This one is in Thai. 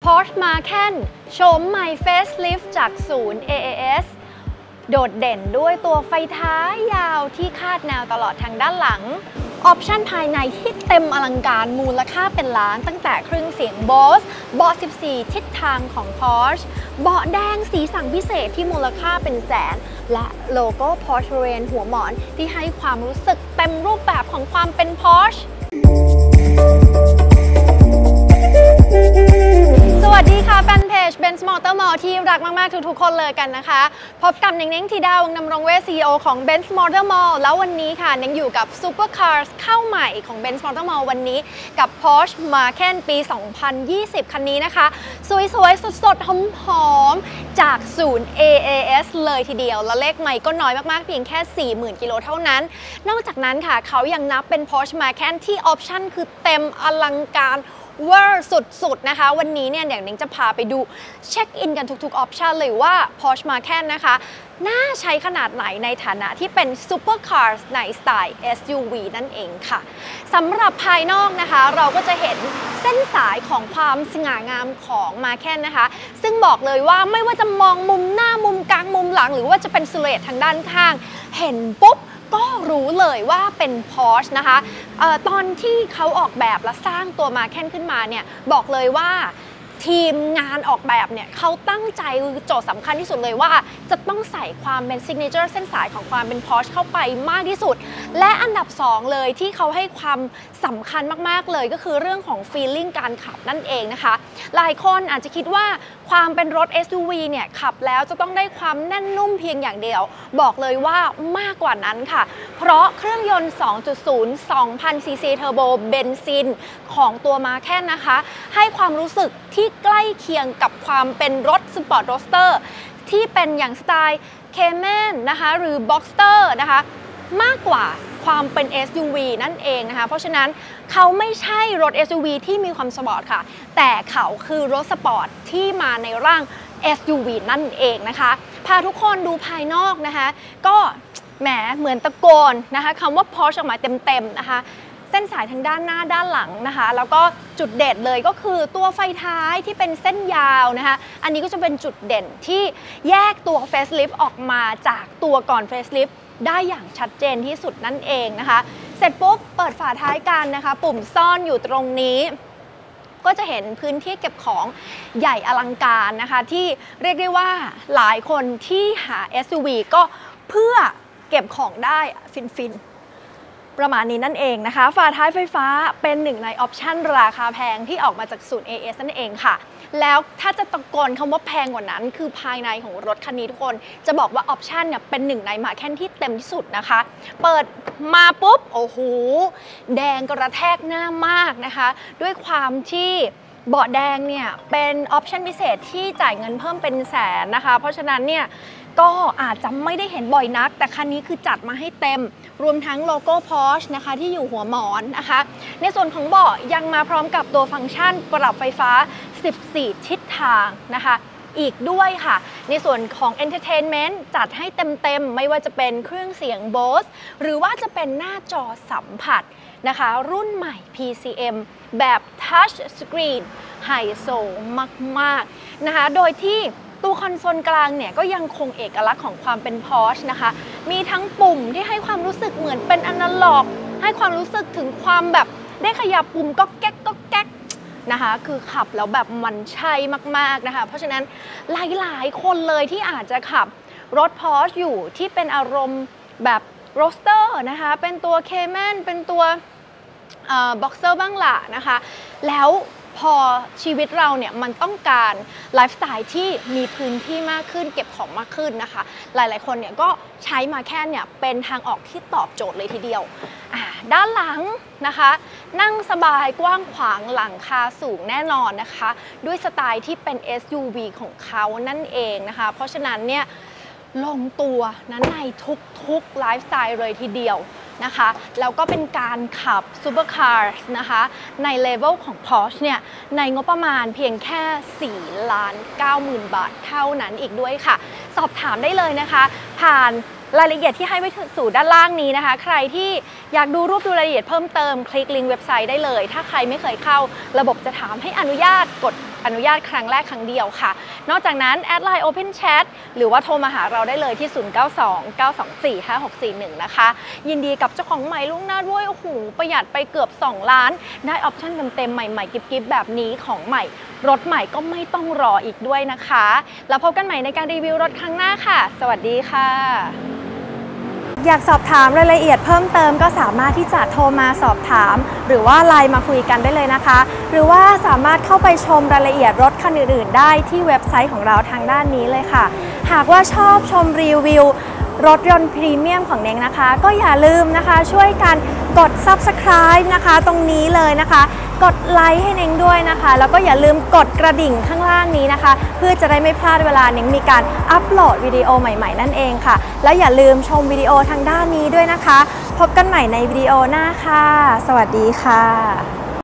Porsche Macan โฉมใหม่ Facelift จากศูนย์ AAS โดดเด่นด้วยตัวไฟท้ายยาวที่คาดแนวตลอดทางด้านหลังออปชั่นภายในที่เต็มอลังการมูลค่าเป็นล้านตั้งแต่เครื่องเสียง Bose เบาะ 14 ทิศทางของ Porsche เบาะแดงสีสันพิเศษที่มูลค่าเป็นแสนและโลโก้ Porsche บริเวณหัวหมอนที่ให้ความรู้สึกเต็มรูปแบบของความเป็น Porscheสวัสดีค่ะแฟนเพจ Benz Motor Mall ที่รักมากๆทุกๆคนเลยกันนะคะพบกับเน้งๆธีดาวงศ์ดำรงเวช CEO ของ Benz Motor Mall แล้ววันนี้ค่ะเน้งอยู่กับ Super Cars เข้าใหม่ของ Benz Motor Mall วันนี้กับ Porsche Macan ปี 2020 คันนี้นะคะสวยๆสดๆหอมๆจากศูนย์ AAS เลยทีเดียวและเลขใหม่ก็น้อยมากๆเพียงแค่ 40,000 กิโลเท่านั้นนอกจากนั้นค่ะเขายังนับเป็น Porsche Macan ที่ออปชั่นคือเต็มอลังการเวอร์สุดๆนะคะวันนี้เนี่ยเดี๋ยวนิ้งจะพาไปดูเช็คอินกันทุกๆออปชันเลยว่า Porsche Macan นะคะน่าใช้ขนาดไหนในฐานะที่เป็น Super Cars ในสไตล์ SUV นั่นเองค่ะสำหรับภายนอกนะคะเราก็จะเห็นเส้นสายของความสง่างามของ Macan นะคะซึ่งบอกเลยว่าไม่ว่าจะมองมุมหน้ามุมกลางมุมหลังหรือว่าจะเป็นซิลูเอตทางด้านข้างเห็นปุ๊บก็รู้เลยว่าเป็น Porsche นะคะตอนที่เขาออกแบบและสร้างตัว Macan ขึ้นมาเนี่ยบอกเลยว่าทีมงานออกแบบเนี่ยเขาตั้งใจโจทย์สำคัญที่สุดเลยว่าจะต้องใส่ความเป็น Signature เส้นสายของความเป็น Porsche เข้าไปมากที่สุดและอันดับ2เลยที่เขาให้ความสำคัญมากๆเลยก็คือเรื่องของ feeling การขับนั่นเองนะคะหลายคนอาจจะคิดว่าความเป็นรถ SUV เนี่ยขับแล้วจะต้องได้ความแน่นนุ่มเพียงอย่างเดียวบอกเลยว่ามากกว่านั้นค่ะเพราะเครื่องยนต์ 2.0 2,000 ซีซีเทอร์โบเบนซินของตัว Macan นะคะให้ความรู้สึกที่ใกล้เคียงกับความเป็นรถสปอร์ตโรสเตอร์ที่เป็นอย่างสไตล์เคแมนนะคะหรือ Boxster นะคะมากกว่าความเป็น SUV นั่นเองนะคะเพราะฉะนั้นเขาไม่ใช่รถ SUV ที่มีความสปอร์ตค่ะแต่เขาคือรถสปอร์ตที่มาในร่าง SUV นั่นเองนะคะพาทุกคนดูภายนอกนะคะก็แหมเหมือนตะโกนนะคะคำว่า Porsche ออกมาเต็มๆนะคะเส้นสายทางด้านหน้าด้านหลังนะคะแล้วก็จุดเด่นเลยก็คือตัวไฟท้ายที่เป็นเส้นยาวนะคะอันนี้ก็จะเป็นจุดเด่นที่แยกตัว Facelift ออกมาจากตัวก่อน Facelift ได้อย่างชัดเจนที่สุดนั่นเองนะคะเสร็จปุ๊บเปิดฝาท้ายกันนะคะปุ่มซ่อนอยู่ตรงนี้ก็จะเห็นพื้นที่เก็บของใหญ่อลังการนะคะที่เรียกได้ว่าหลายคนที่หา SUV ก็เพื่อเก็บของได้ฟินประมาณนี้นั่นเองนะคะฝาท้ายไฟฟ้าเป็นหนึ่งในออปชั่นราคาแพงที่ออกมาจากศูนย์ AAS นั่นเองค่ะแล้วถ้าจะตะโกนคำว่าแพงกว่านั้นคือภายในของรถคันนี้ทุกคนจะบอกว่าออปชั่นเนี่ยเป็นหนึ่งในMacanที่เต็มที่สุดนะคะเปิดมาปุ๊บโอ้โหแดงกระแทกหน้ามากนะคะด้วยความที่เบาะแดงเนี่ยเป็นออปชั่นพิเศษที่จ่ายเงินเพิ่มเป็นแสนนะคะเพราะฉะนั้นเนี่ยก็อาจจะไม่ได้เห็นบ่อยนักแต่คันนี้คือจัดมาให้เต็มรวมทั้งโลโก้ Porsche นะคะที่อยู่หัวหมอนนะคะในส่วนของเบาะยังมาพร้อมกับตัวฟังก์ชันปรับไฟฟ้า14ทิศทางนะคะอีกด้วยค่ะในส่วนของ Entertainment จัดให้เต็มไม่ว่าจะเป็นเครื่องเสียง Bose หรือว่าจะเป็นหน้าจอสัมผัสนะคะรุ่นใหม่ PCM แบบ Touch Screen ไฮโซมากๆนะคะโดยที่ตัวคอนโซลกลางเนี่ยก็ยังคงเอกลักษณ์ของความเป็น Porsche นะคะมีทั้งปุ่มที่ให้ความรู้สึกเหมือนเป็นอนาล็อกให้ความรู้สึกถึงความแบบได้ขยับปุ่มก็แก๊กนะคะคือขับแล้วแบบมันใช่มากๆนะคะเพราะฉะนั้นหลายๆคนเลยที่อาจจะขับรถ Porsche อยู่ที่เป็นอารมณ์แบบโรสเตอร์นะคะเป็นตัว Cayman เป็นตัวBoxster บ้างล่ะนะคะแล้วพอชีวิตเราเนี่ยมันต้องการไลฟ์สไตล์ที่มีพื้นที่มากขึ้นเก็บของมากขึ้นนะคะหลายๆคนเนี่ยก็ใช้Macanเนี่ยเป็นทางออกที่ตอบโจทย์เลยทีเดียวด้านหลังนะคะนั่งสบายกว้างขวางหลังคาสูงแน่นอนนะคะด้วยสไตล์ที่เป็น SUV ของเขานั่นเองนะคะเพราะฉะนั้นเนี่ยลงตัวนั้นในทุกไลฟ์สไตล์เลยทีเดียวนะคะแล้วก็เป็นการขับ Super Cars นะคะในเลเวลของ Porsche เนี่ยในงบประมาณเพียงแค่ 4,90,000 บาทเท่านั้นอีกด้วยค่ะสอบถามได้เลยนะคะผ่านรายละเอียดที่ให้ไว้สู่ด้านล่างนี้นะคะใครที่อยากดูรูปดูรายละเอียดเพิ่มเติมคลิกลิงก์เว็บไซต์ได้เลยถ้าใครไม่เคยเข้าระบบจะถามให้อนุญาตกดอนุญาตครั้งแรกครั้งเดียวค่ะนอกจากนั้นแอดไลน์ Open Chat หรือว่าโทรมาหาเราได้เลยที่ 0929245641 นะคะยินดีกับเจ้าของใหม่ล่วงหน้าด้วยโอ้โหประหยัดไปเกือบ2 ล้านได้ออปชั่นเต็มๆใหม่ๆกิ๊บๆแบบนี้ของใหม่รถใหม่ก็ไม่ต้องรออีกด้วยนะคะแล้วพบกันใหม่ในการรีวิวรถครั้งหน้าค่ะสวัสดีค่ะอยากสอบถามรายละเอียดเพิ่มเติมก็สามารถที่จะโทรมาสอบถามหรือว่าไลน์มาคุยกันได้เลยนะคะหรือว่าสามารถเข้าไปชมรายละเอียดรถคันอื่นๆได้ที่เว็บไซต์ของเราทางด้านนี้เลยค่ะหากว่าชอบชมรีวิวรถยนต์พรีเมียมของเน้งนะคะก็อย่าลืมนะคะช่วยกันกด Subscribe นะคะตรงนี้เลยนะคะกดไลค์ให้เน้งด้วยนะคะแล้วก็อย่าลืมกดกระดิ่งข้างล่างนี้นะคะเพื่อจะได้ไม่พลาดเวลาเน้งมีการอัปโหลดวิดีโอใหม่ๆนั่นเองค่ะและอย่าลืมชมวิดีโอทางด้านนี้ด้วยนะคะพบกันใหม่ในวิดีโอหน้าค่ะสวัสดีค่ะ